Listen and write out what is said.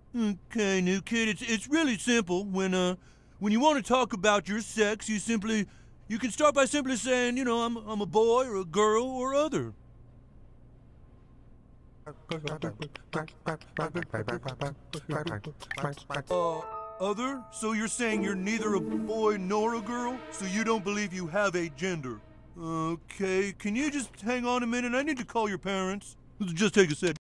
Okay, new kid, it's really simple. When you want to talk about your sex, you can start by simply saying, I'm a boy or a girl or other. Other? So you're saying you're neither a boy nor a girl? So you don't believe you have a gender? Okay, can you just hang on a minute? I need to call your parents. Just take a sec.